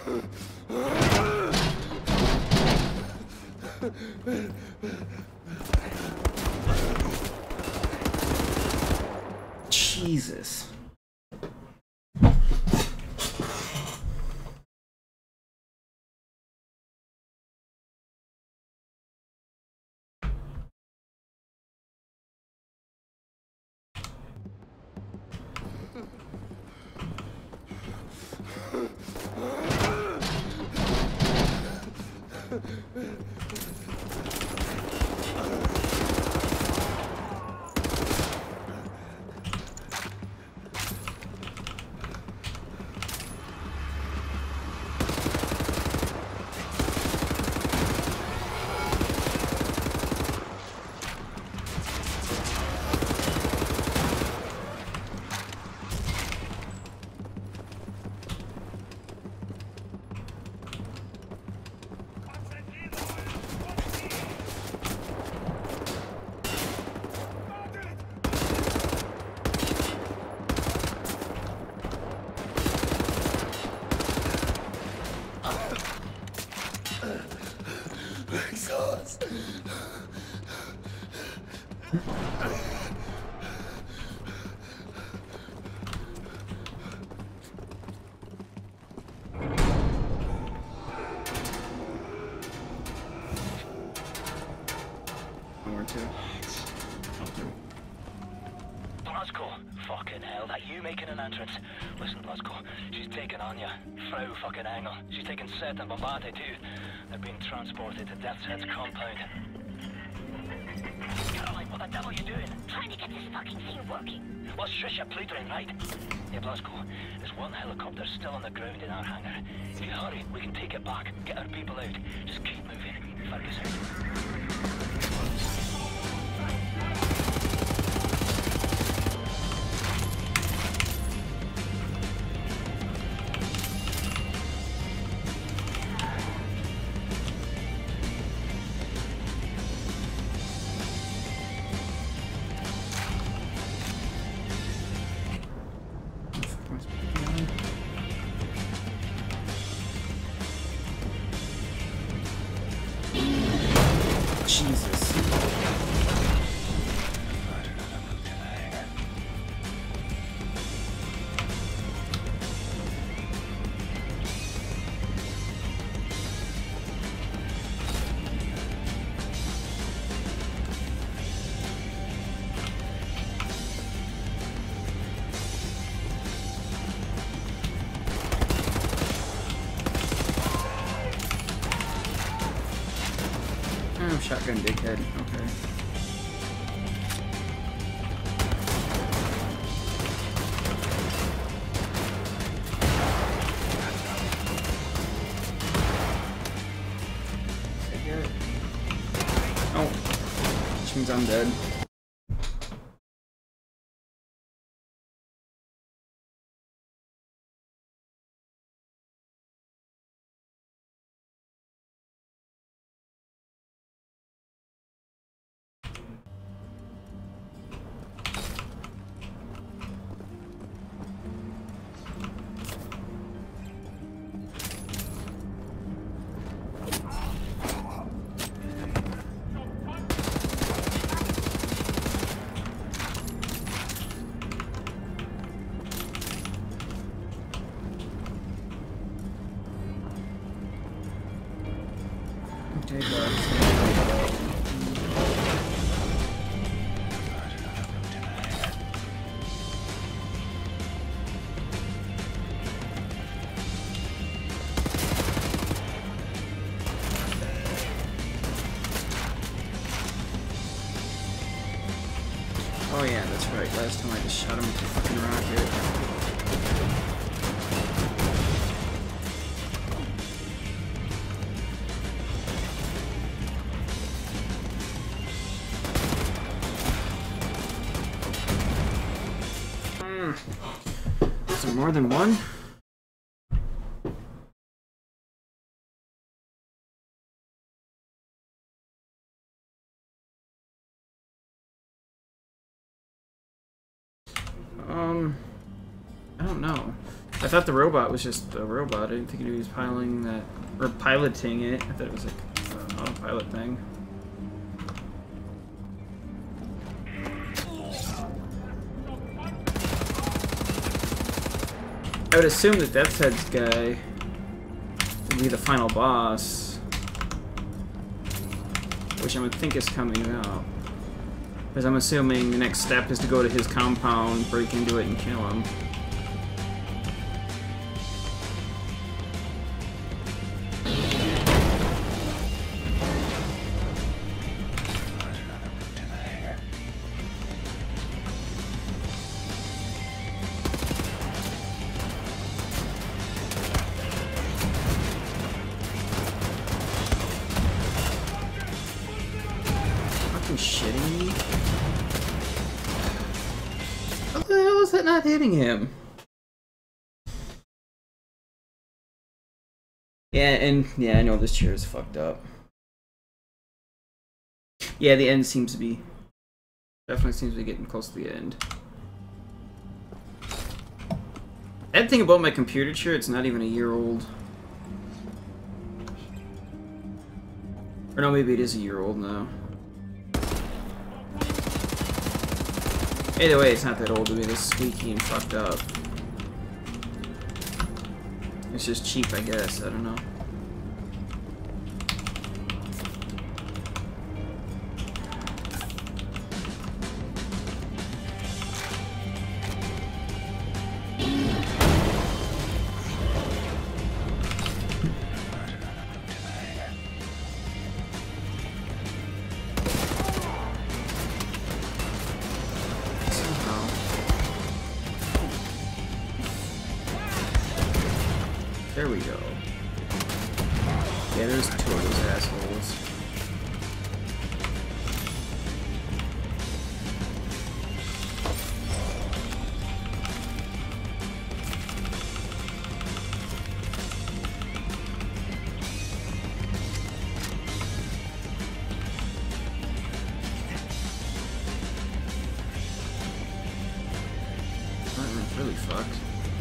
Jesus. Blazko, fucking hell, that you making an entrance? Listen, Blazko, she's taken Anya, Frau fucking Engel. She's taken Seth and Bombate too. They're being transported to Death's Head's compound. Caroline, what the devil are you doing? Trying to get this fucking thing working. Well, shush, you're plutering, right? Yeah, Blazko, there's one helicopter still on the ground in our hangar. If you hurry, we can take it back, get our people out. Just keep moving. Fergus out. Jesus. Shotgun dickhead, okay. Oh, which means I'm dead. Oh yeah, that's right. Last time I just shot him with a fucking rocket. Is there more than one? I don't know. I thought the robot was just a robot. I didn't think he was piloting that, or piloting it. I thought it was like an autopilot thing. I would assume that Death's Head's guy would be the final boss, which I would think is coming out. Because I'm assuming the next step is to go to his compound, break into it, and kill him. Shitting me? How the hell is that not hitting him? Yeah, I know this chair is fucked up. Yeah, the end seems to be... Definitely seems to be getting close to the end. That thing about my computer chair, it's not even a year old. Or no, maybe it is a year old now. Either way, it's not that old to be this squeaky and fucked up. It's just cheap, I guess. I don't know. There we go. Yeah, there's two of those assholes. That really fucked.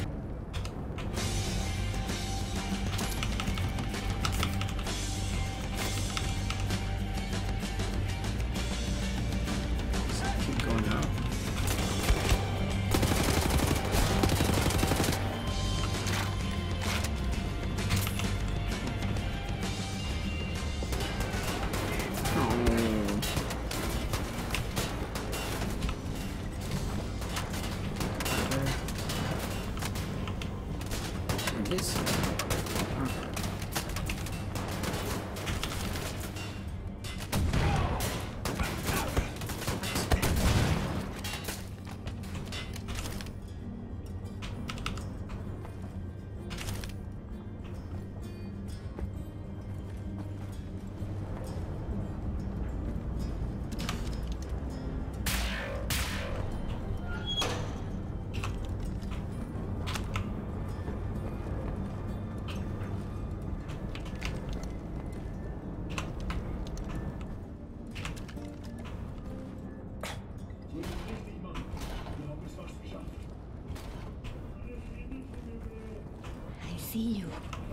See you.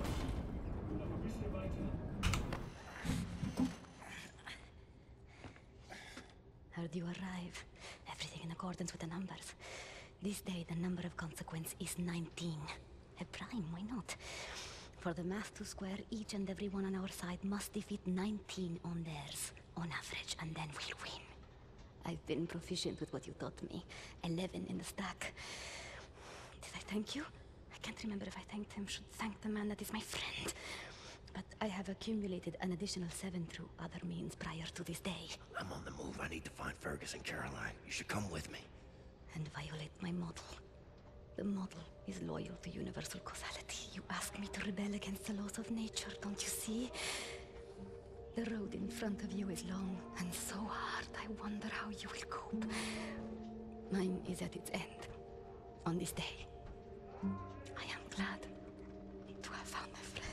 Heard you arrive. Everything in accordance with the numbers. This day, the number of consequence is 19. A prime, why not? For the math to square, each and every one on our side must defeat 19 on theirs, on average, and then we'll win. I've been proficient with what you taught me. 11 in the stack. Did I thank you? I can't remember if I thanked him. Should thank the man that is my friend. But I have accumulated an additional 7 through other means prior to this day. I'm on the move. I need to find Fergus and Caroline. You should come with me. And violate my model. The model is loyal to universal causality. You ask me to rebel against the laws of nature, don't you see? The road in front of you is long and so hard. I wonder how you will cope. Mine is at its end. On this day. I am glad to have found a friend.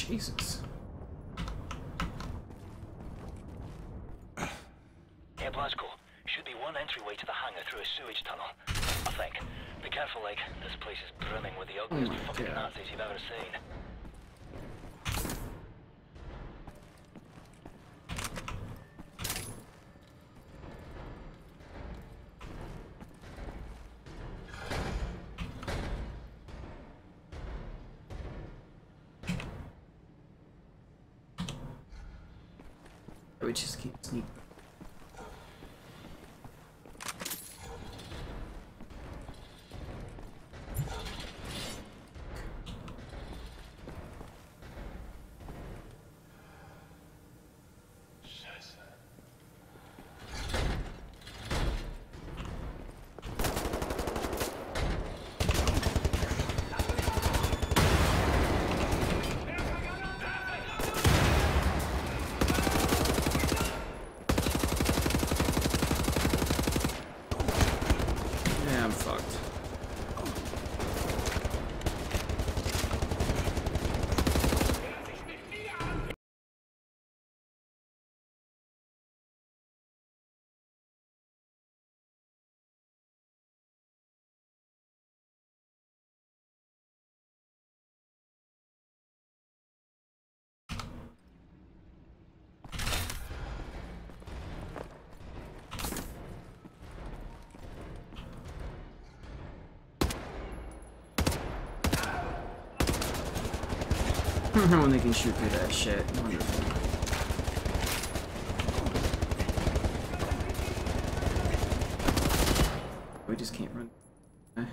Jesus. Hey, Blasco. Should be one entryway to the hangar through a sewage tunnel. I think. Be careful, like, this place is brimming with the ugliest my fucking God. Nazis you've ever seen. We just keep sneaking. Yeah, I'm fucked. When they can shoot through that shit. Wonderful. We just can't run. Eh.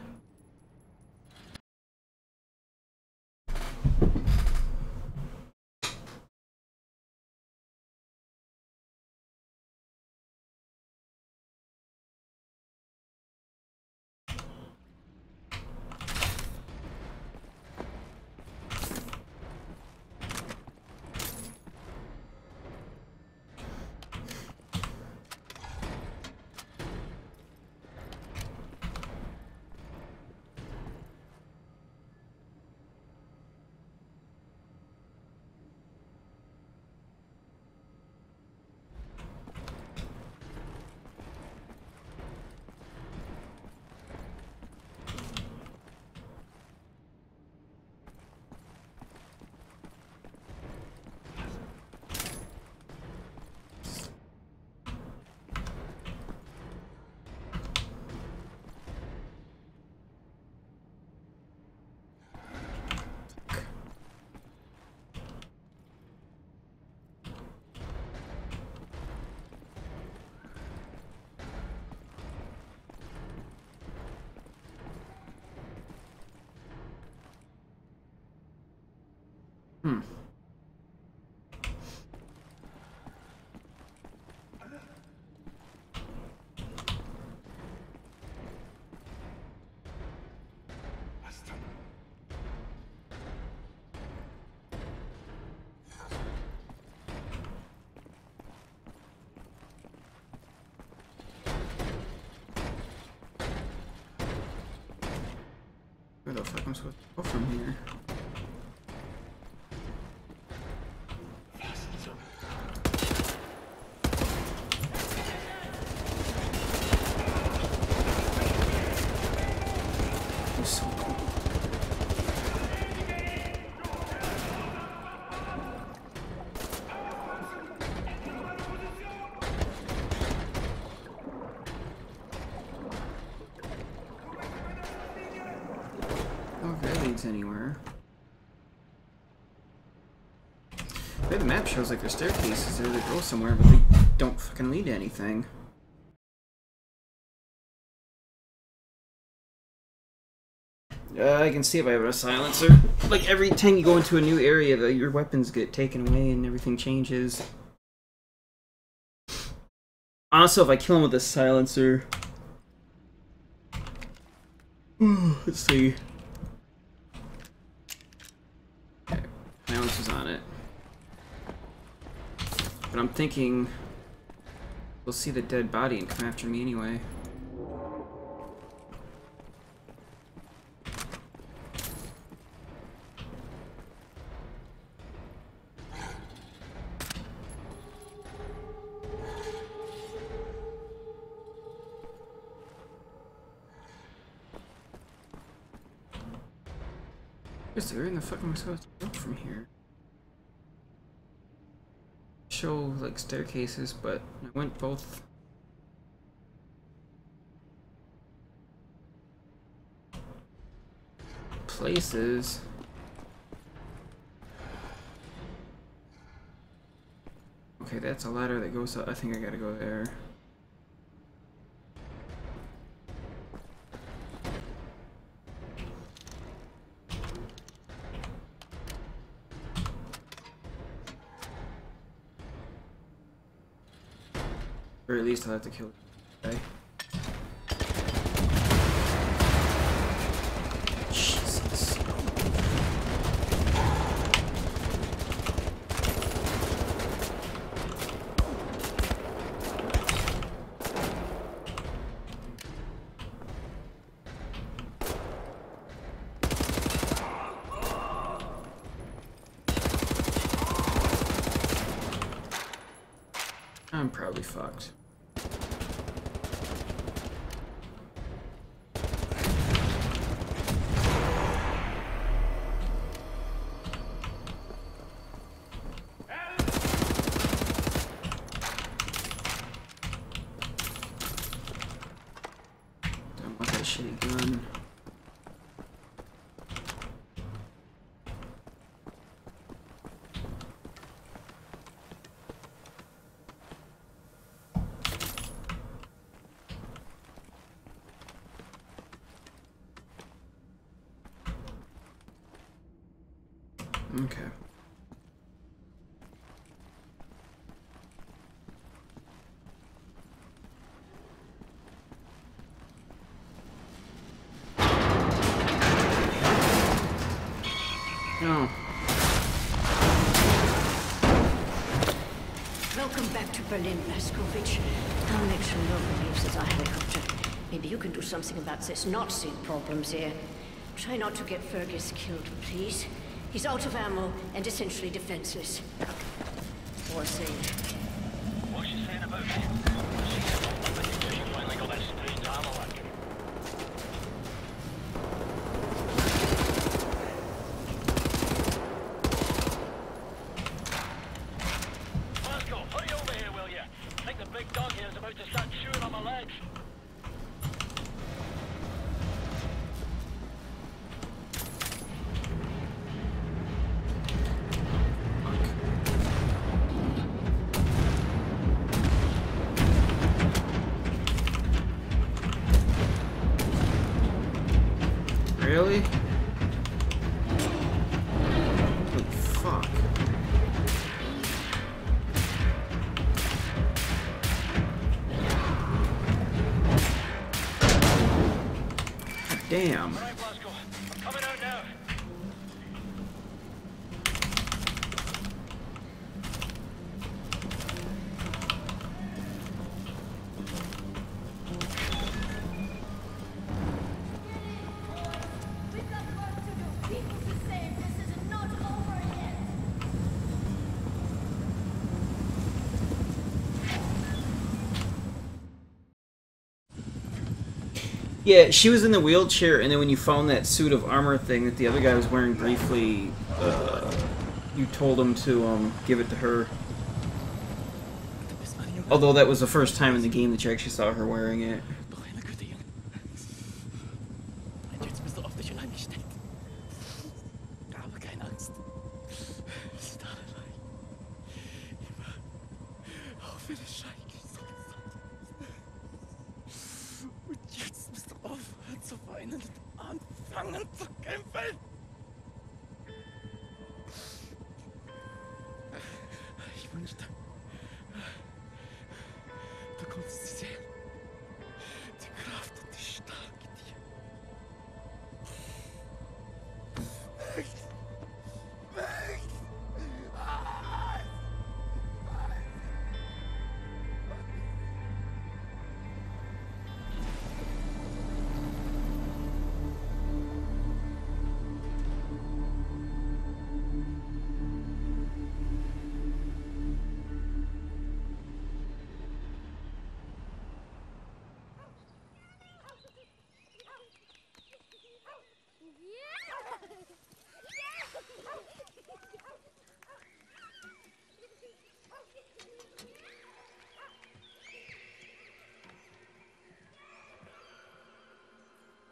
Where the fuck am I supposed to go from here? It's so cool. Oh, if that leads anywhere. Maybe the map shows like there's staircases there that go somewhere, but they don't fucking lead to anything. I can see if I have a silencer. Like every time you go into a new area, your weapons get taken away and everything changes. Also, if I kill him with a silencer, let's see. Okay, silencer's on it. But I'm thinking we'll see the dead body and come after me anyway. Where in the fuck am I supposed to go from here? Show like staircases, but I went both. Places. Okay, that's a ladder that goes up. I think I gotta go there. Or at least I'll have to kill the guy. Jesus. I'm probably fucked. Don't want that shitty gun. Okay. No. Welcome back to Berlin, Blazkowicz. I'll make sure nobody uses our helicopter. Maybe you can do something about this Nazi problems here. Try not to get Fergus killed, please. He's out of ammo and essentially defenseless. Poor thing. What's she saying about me? She finally got that strange armor working. Glasgow, hurry over here, will you? I think the big dog here is about to start chewing on my legs. Really? Oh, fuck. God damn. All right, Glasgow, I'm coming out now. We've got work to do. People to save. This is not over yet. Yeah, she was in the wheelchair, and then when you found that suit of armor thing that the other guy was wearing briefly, you told him to give it to her. Although that was the first time in the game that you actually saw her wearing it. Doch eine gute Junge. Und jetzt bist du auf dich allein gestellt. Aber keine Angst. Wir sind alle allein. Immer. Auch wenn es schrecklich ist. Und jetzt musst du aufhören zu weinen und anfangen zu kämpfen. Ich wünschte, du konntest sie sehen. Die Kraft und die Stärke dir. Weg! Weg! Ah!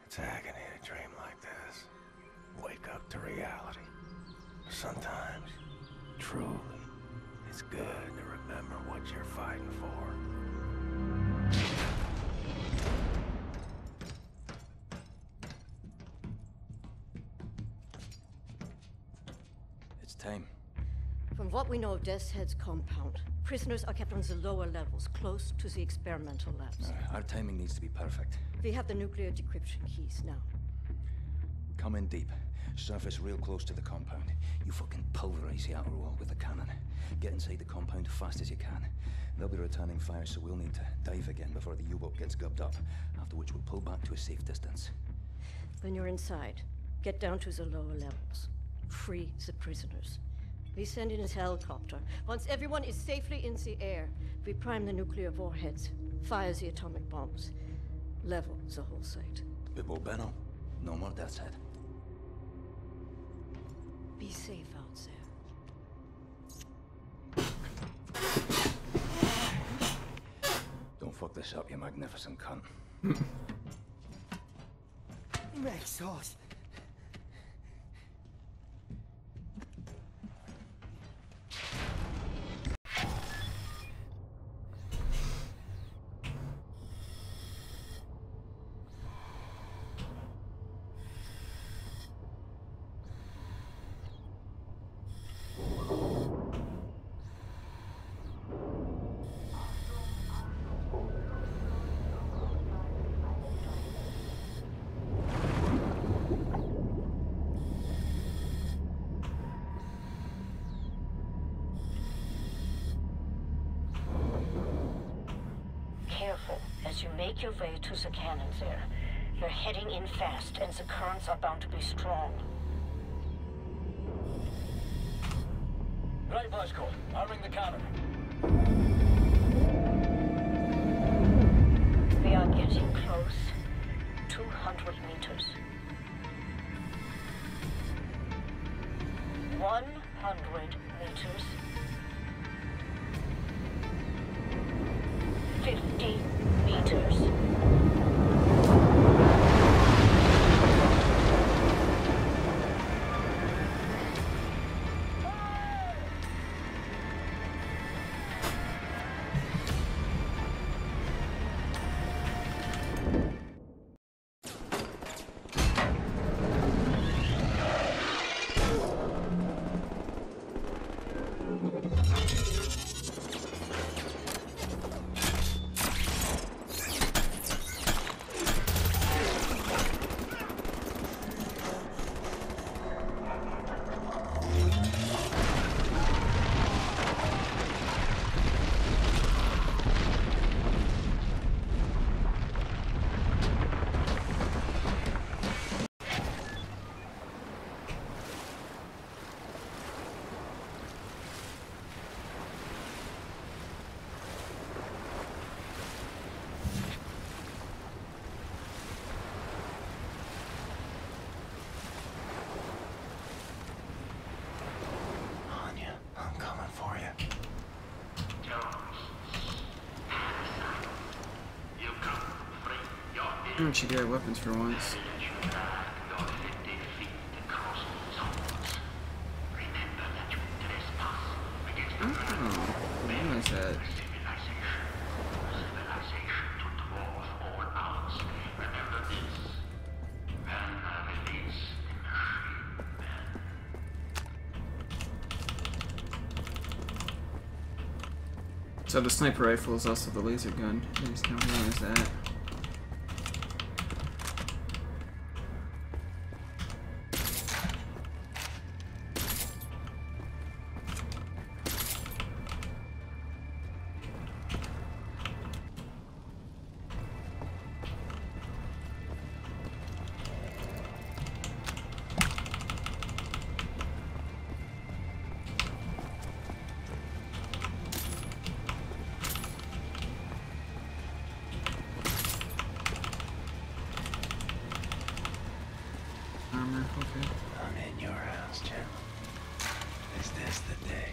It's agony to dream like this. Wake up to reality. Sometimes, truly, it's good to remember what you're fighting for. It's time. From what we know of Death's Head's compound, prisoners are kept on the lower levels, close to the experimental labs. Our timing needs to be perfect. We have the nuclear decryption keys now. Come in deep. Surface real close to the compound. You fucking pulverize the outer wall with a cannon. Get inside the compound fast as you can. They'll be returning fire, so we'll need to dive again before the U-boat gets gubbed up. After which we'll pull back to a safe distance. When you're inside, get down to the lower levels. Free the prisoners. We send in a helicopter. Once everyone is safely in the air, we prime the nuclear warheads, fire the atomic bombs, level the whole site. Bibbo Benno. No more Death's Head. Be safe out there. Don't fuck this up, you magnificent cunt. Makes sauce. Careful as you make your way to the cannons there. You're heading in fast, and the currents are bound to be strong. Right, Blasco. Arming the cannon. We are getting close. 200 meters. 100 meters. 50 meters. She got weapons for once. Oh, what is that? So the sniper rifle is also the laser gun. I just don't realize that. Okay. I'm in your house, Jim. Is this the day?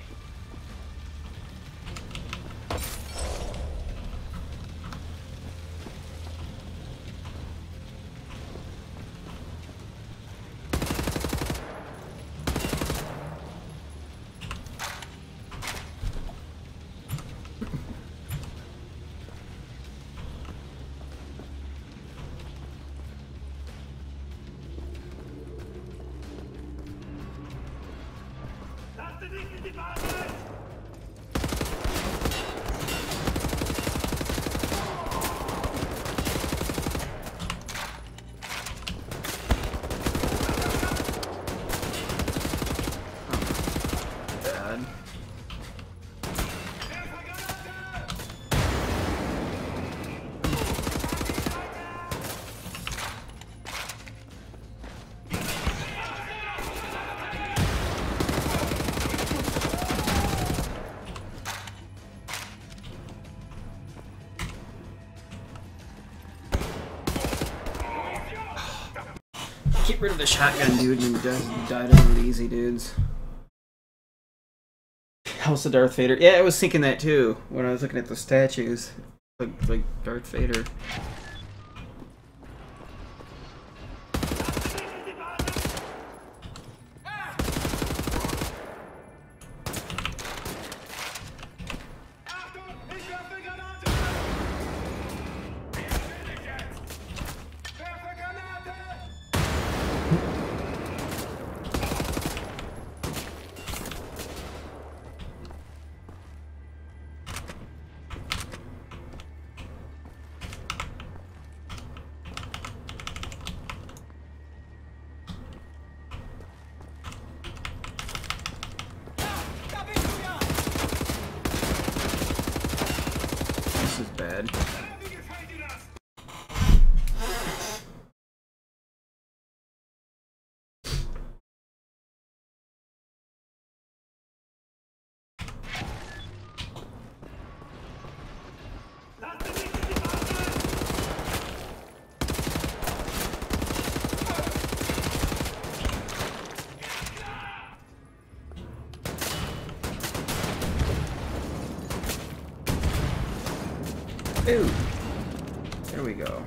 Get rid of the shotgun, dude, and you died of the easy dudes. House of Darth Vader. Yeah, I was thinking that too when I was looking at the statues, like Darth Vader. This is bad. Ooh. There we go.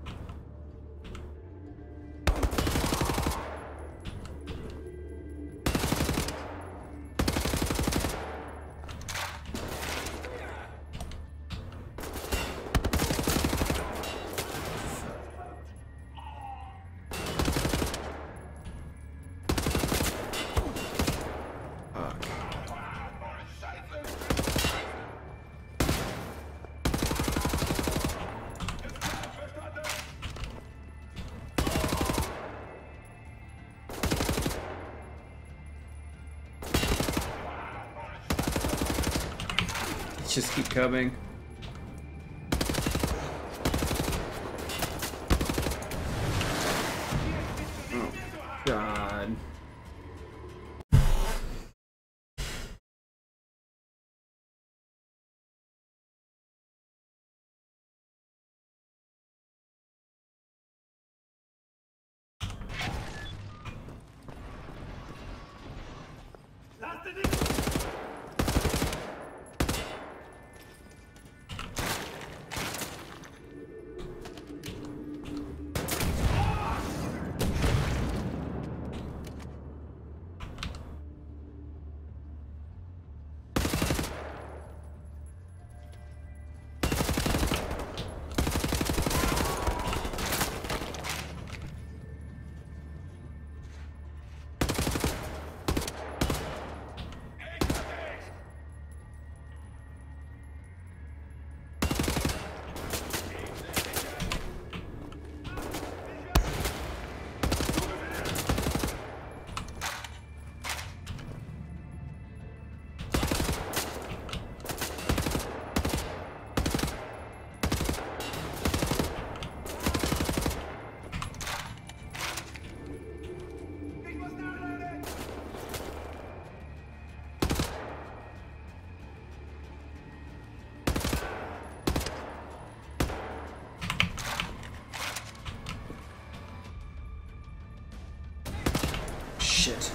Just keep coming. Oh, God. Shit.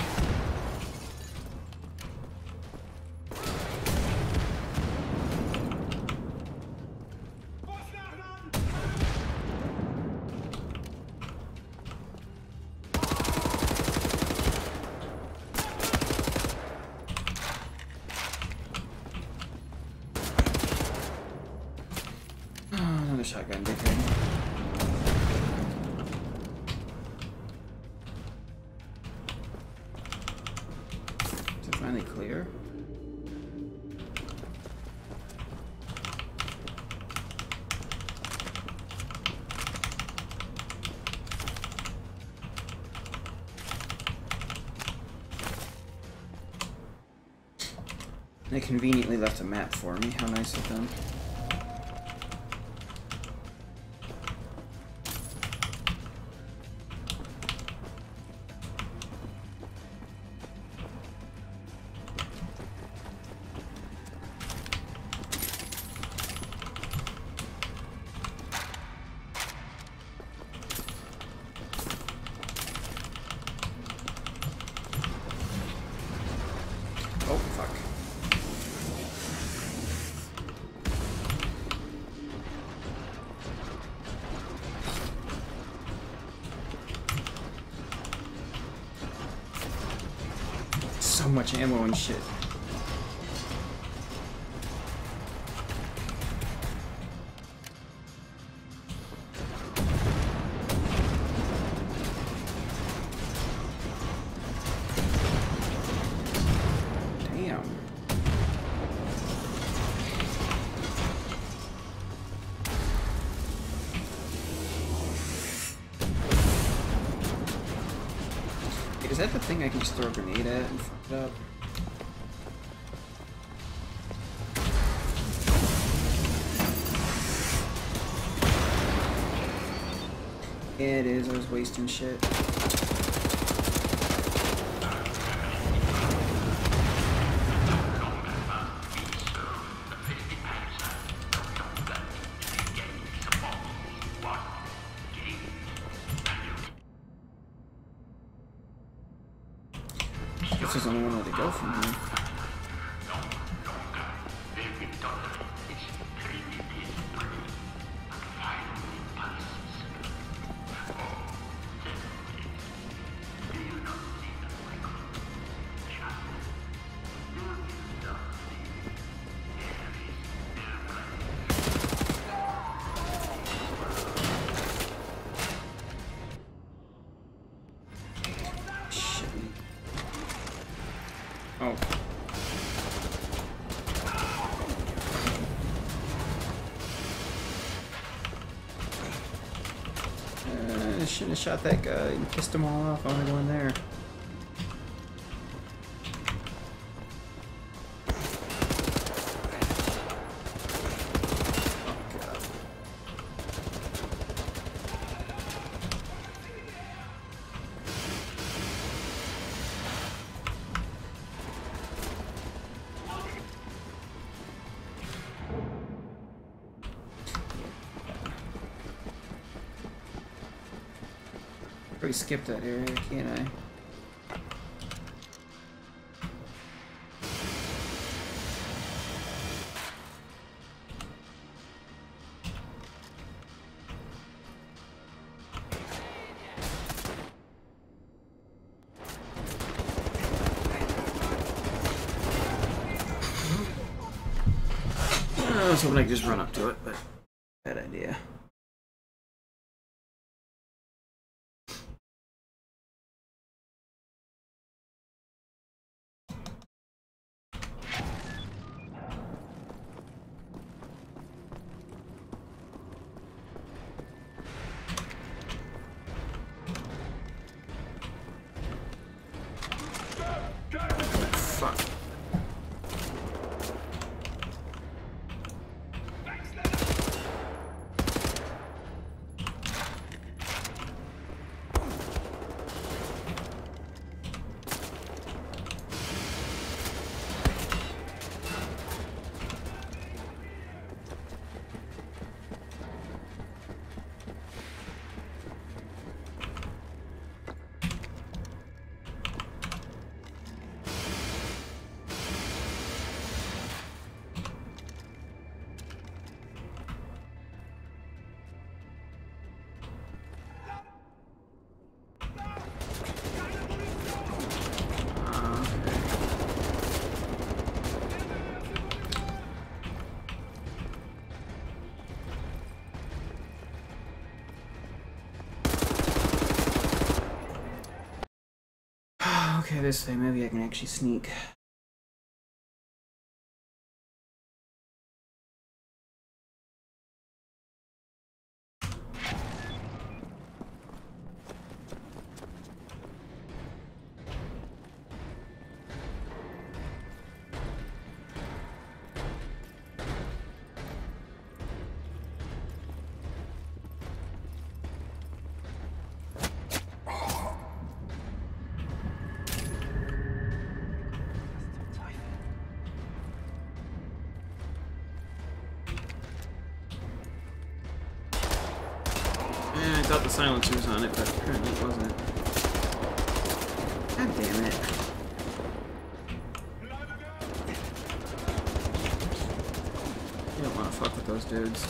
Another shotgun, dickhead. Finally clear. They conveniently left a map for me. How nice of them. Oh, fuck. So much ammo and shit. Damn. Is that the thing I can just throw a grenade at and fuck it up? Yeah, it is. I was wasting shit. This is the only one way to go from here. Shit. Oh. I shouldn't have shot that guy and pissed them all off. I want to go in there. Probably skip that area, can't I? I was hoping I could just run up to it, but bad idea. Fuck. Okay, this way, maybe I can actually sneak. thought the silencer was on it, but apparently it wasn't. God damn it. You don't want to fuck with those dudes.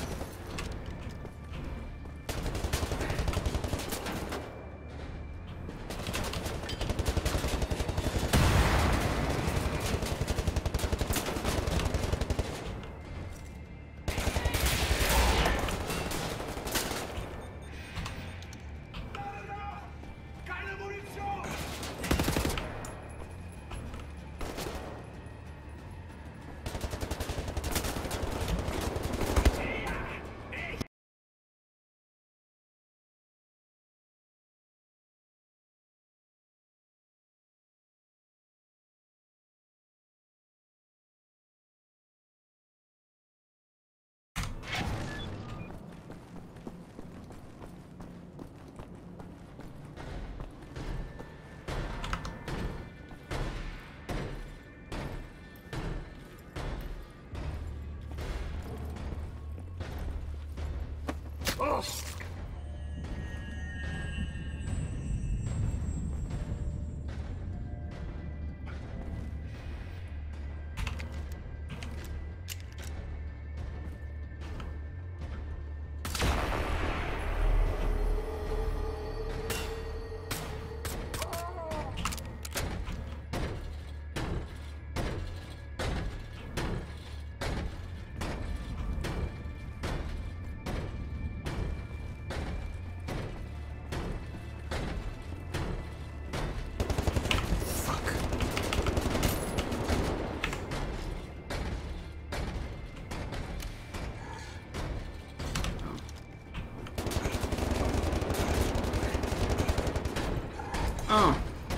Oh.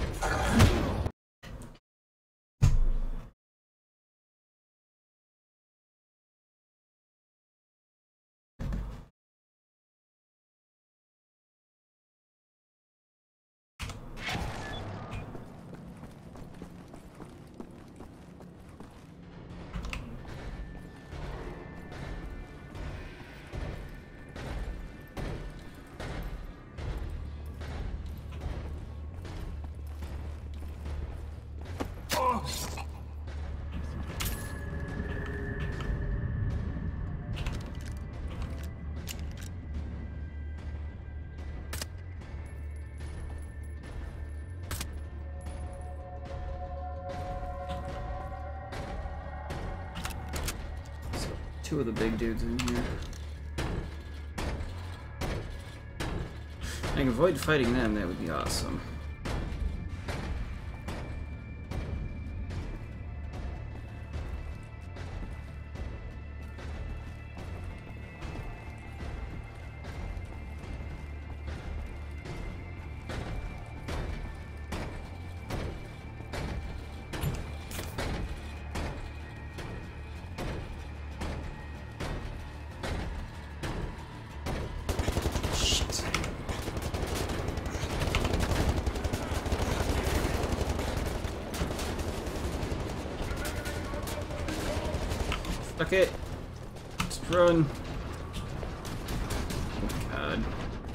Two of the big dudes in here. I can avoid fighting them, that would be awesome. Fuck it. Let's run. Oh God.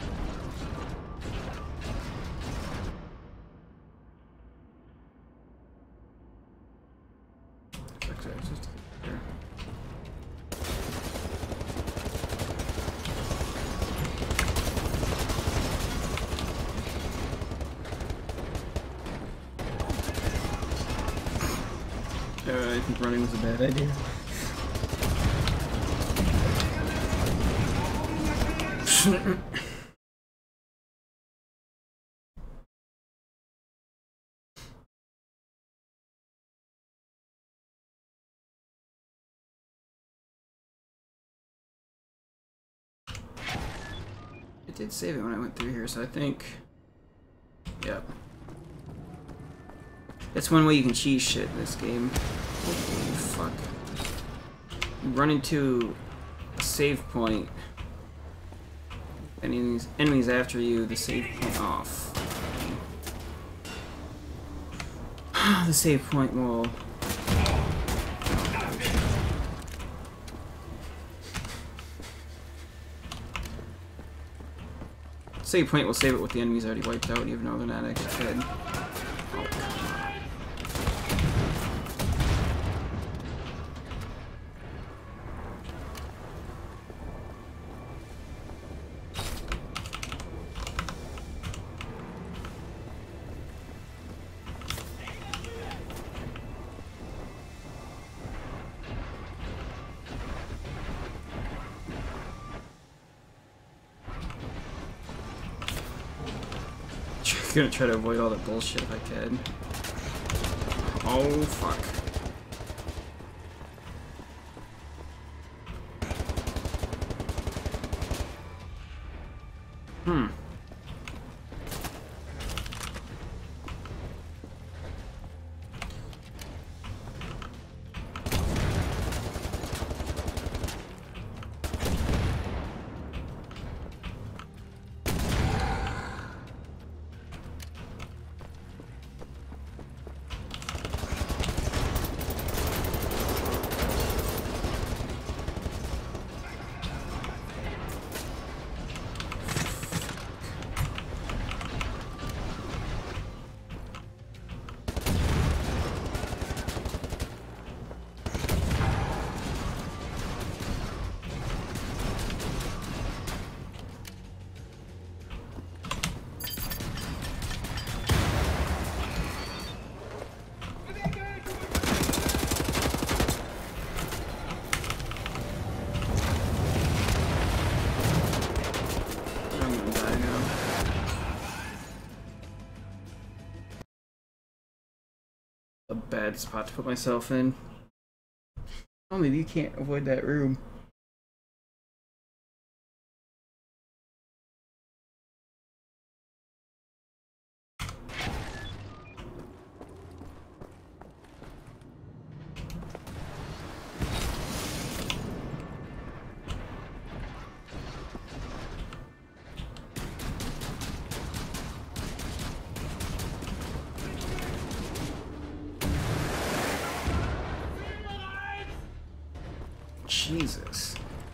Actually, it's just here. I think running was a bad idea. It did save it when I went through here, so I think... Yep. That's one way you can cheese shit in this game. Holy fuck. You run into a save point. Enemies after you, the save point off. The save point will... Save point will save it with the enemies already wiped out, even though they're not actually dead. Oh, come on. I'm gonna try to avoid all that bullshit if I can. Oh, fuck. A bad spot to put myself in. Only you can't avoid that room. Jesus.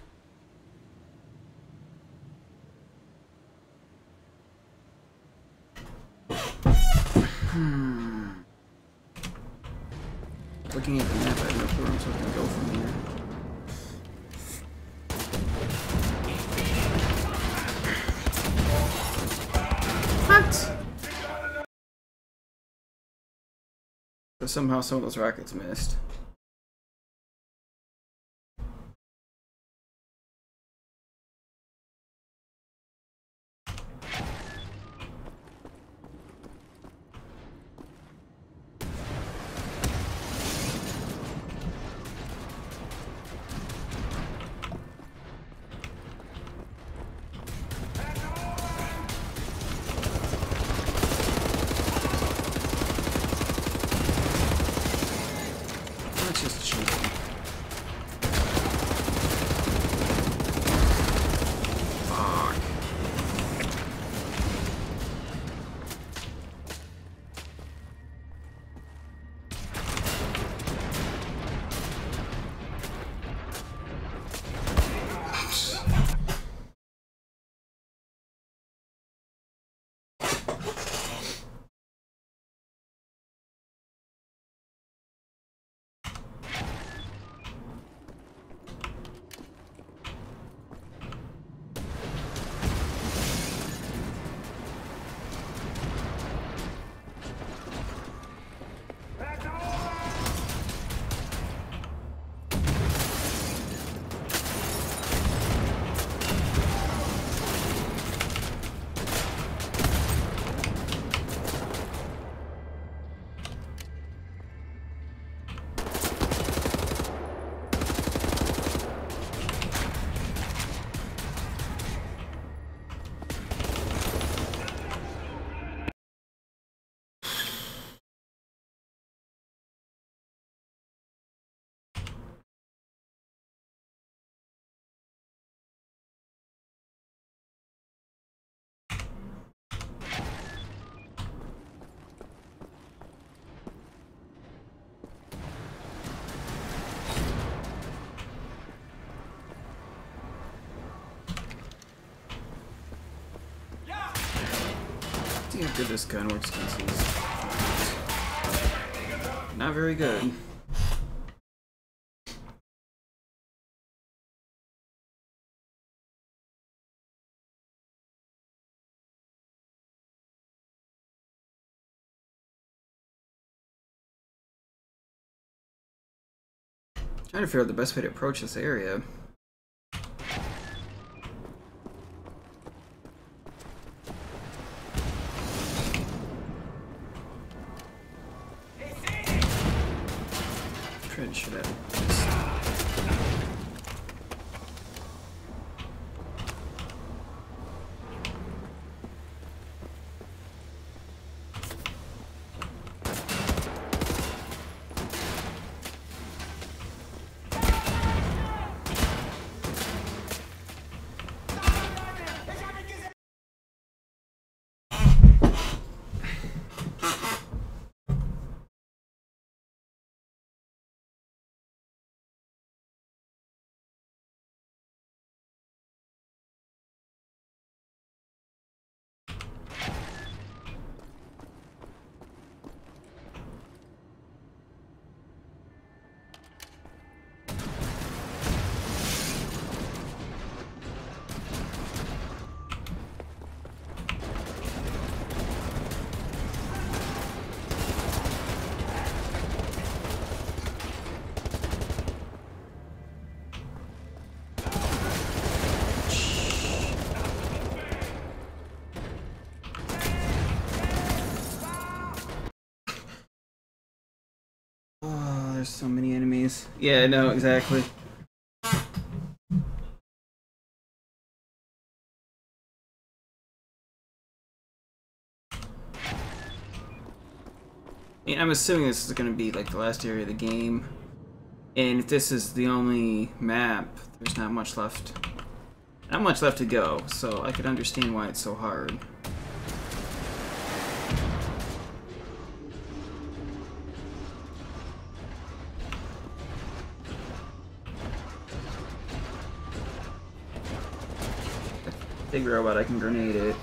Looking at the map, I have no clue where I'm supposed to go from here. What? So somehow some of those rockets missed. good this gun works against these. Not very good. Trying to figure out the best way to approach this area. Trying to shoot at it. There's so many enemies. Yeah, no, exactly. I'm assuming this is going to be like the last area of the game. And if this is the only map, there's not much left. Not much left to go, so I could understand why it's so hard. Big robot, I can grenade it.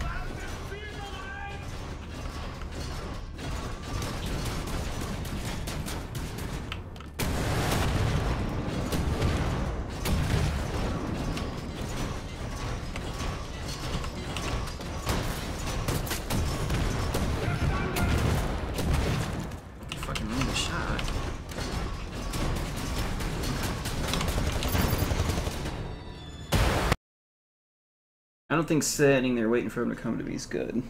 Fucking land a shot. I don't think standing there waiting for him to come to me is good.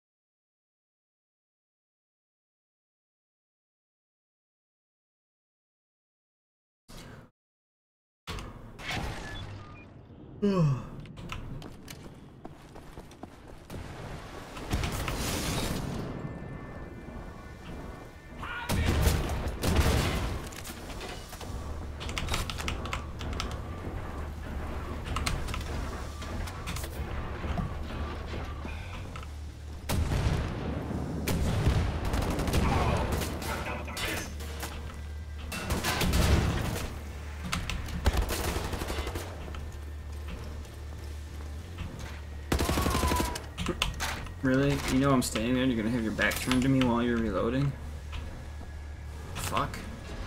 Really? You know I'm standing there and you're gonna have your back turned to me while you're reloading? Fuck.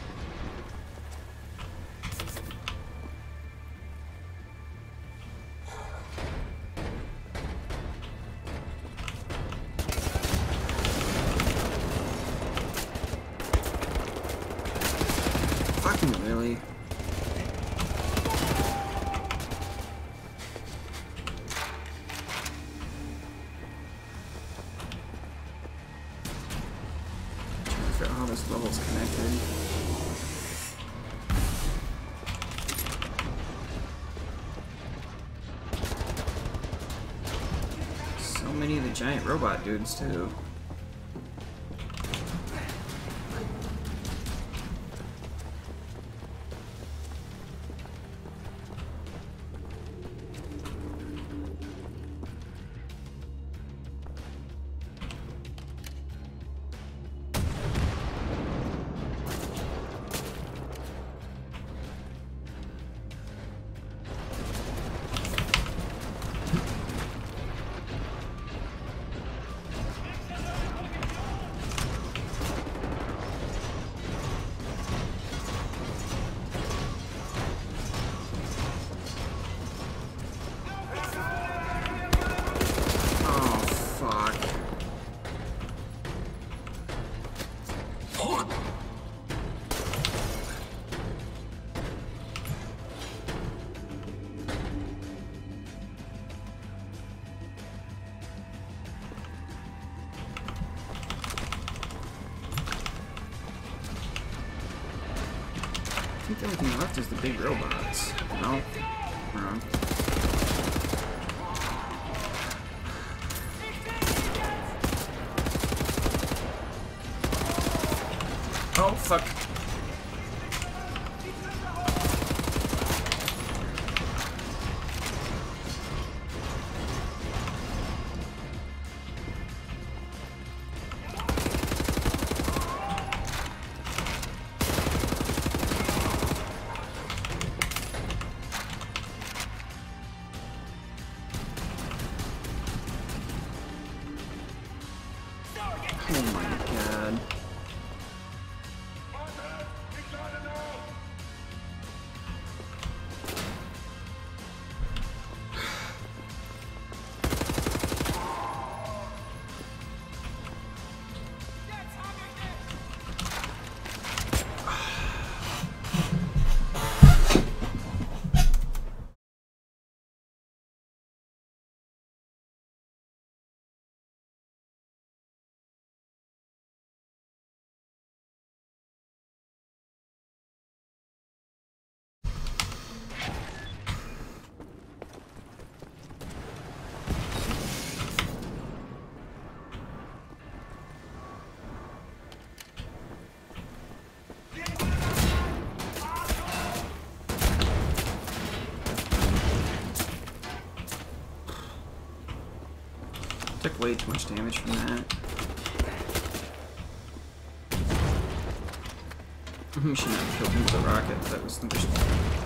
Fucking really? How this level's connected. So many of the giant robot dudes too. think the only thing left is the big robots. No? Wrong. Oh, fuck. Oh my god. Took way too much damage from that. We should not have killed him with a rocket. That was the mission.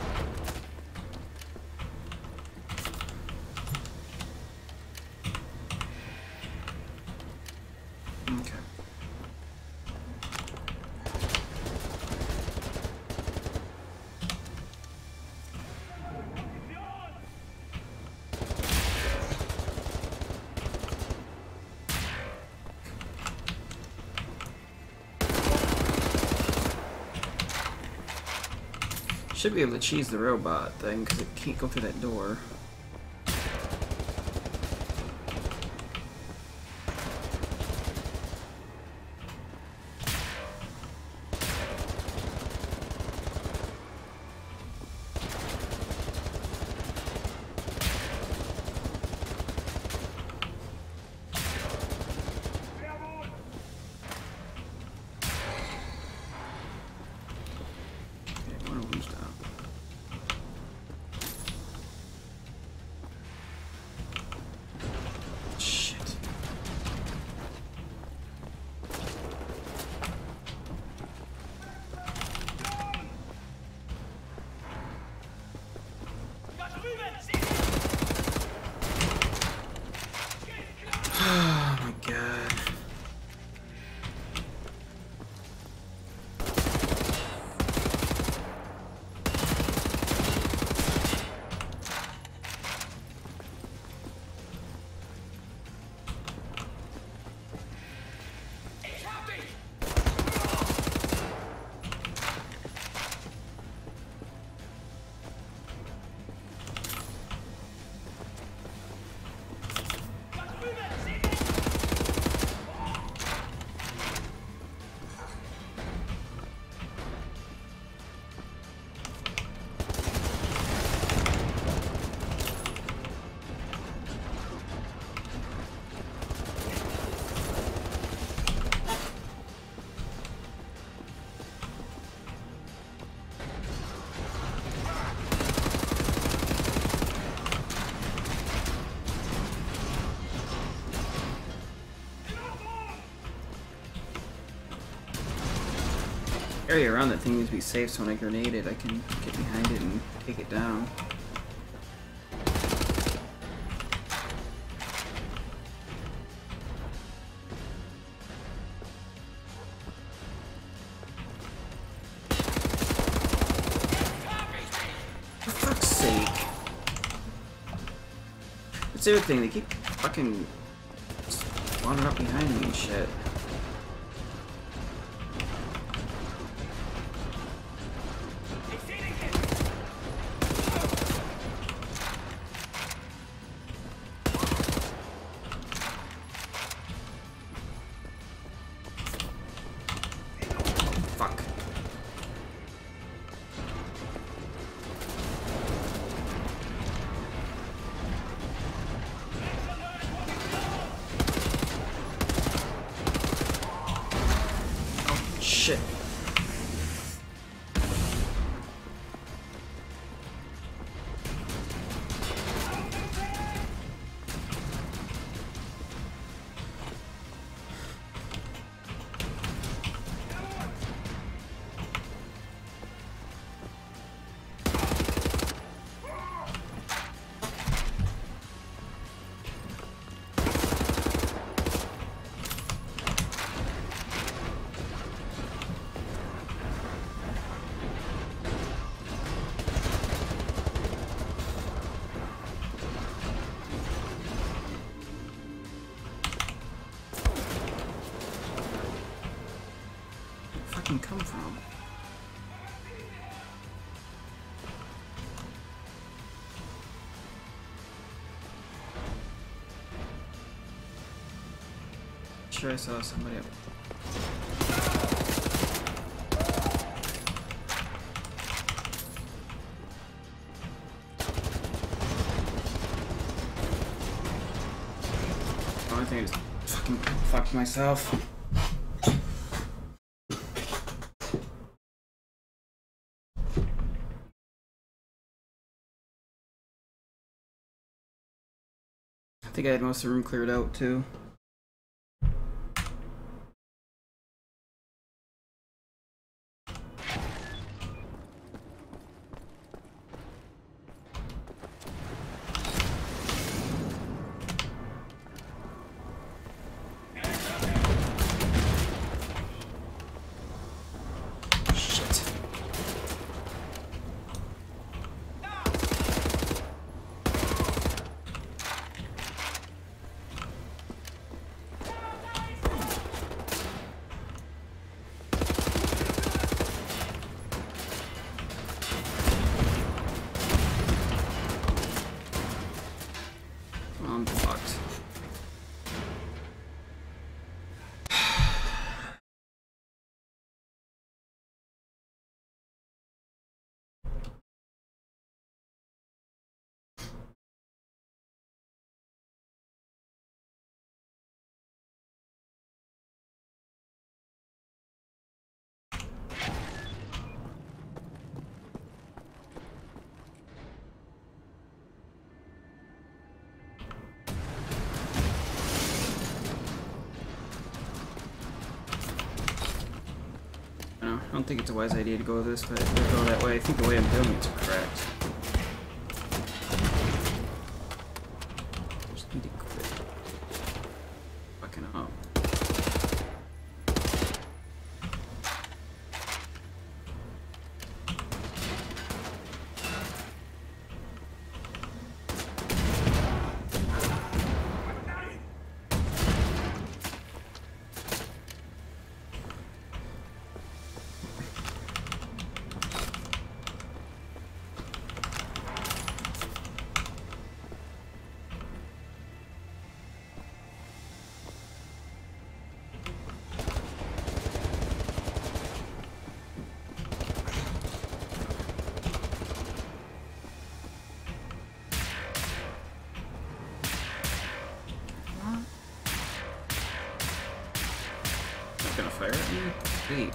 Okay. Should be able to cheese the robot thing because it can't go through that door. Oh my god. Area around that thing needs to be safe, so when I grenade it, I can get behind it and take it down. For fuck's sake. That's the other thing, they keep fucking spawning up behind me and shit. shit. Come from? Sure, I saw somebody up. Oh, I think I just fucking fucked myself. I think I had most of the room cleared out too. I'm fucked. I don't think it's a wise idea to go this way. Go that way. I think the way I'm doing it's correct. Just need to quit fucking up. Gonna fire at me? Sweet.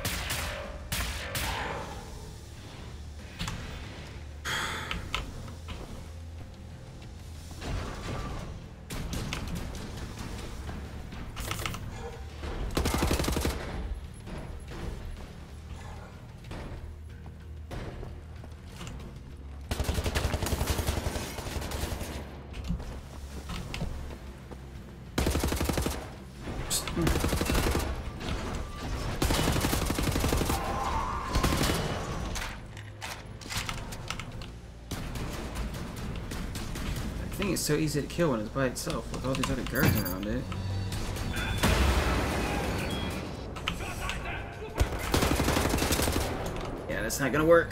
I think it's so easy to kill when it's by itself with all these other guards around it. Yeah, that's not gonna work.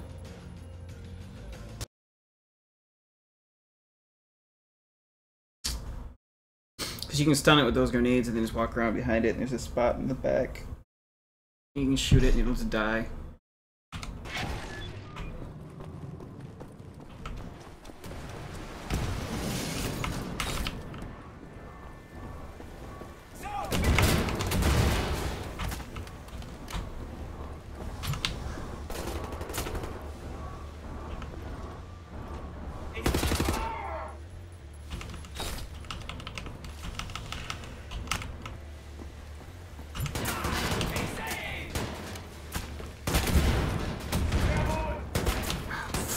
Because you can stun it with those grenades and then just walk around behind it and there's a spot in the back. You can shoot it and it'll just die.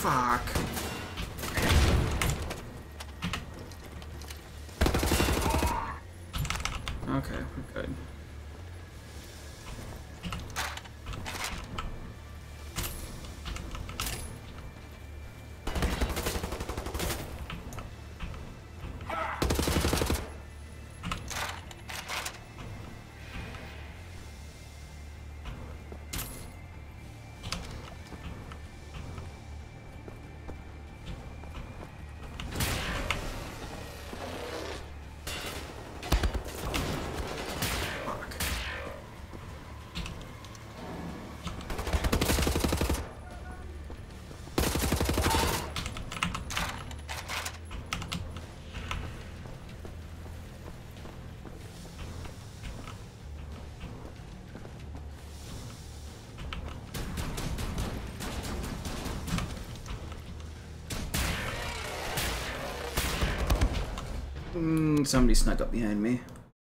Fuck. Okay, we're good. Somebody snuck up behind me.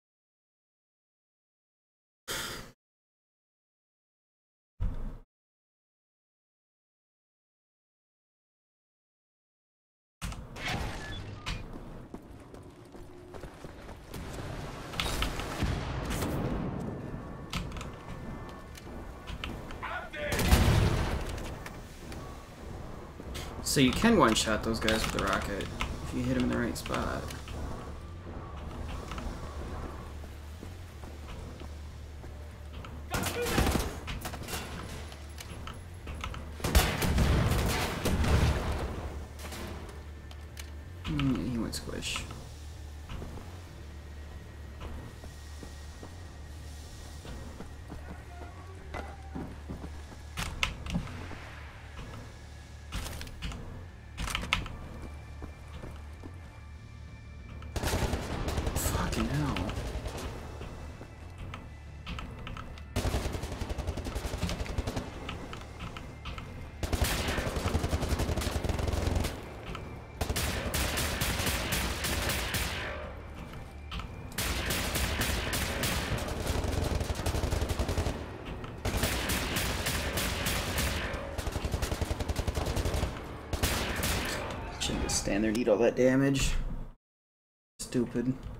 So you can one-shot those guys with the rocket if you hit them in the right spot. He went squish. Fucking hell. Shouldn't just stand there and eat all that damage. Stupid.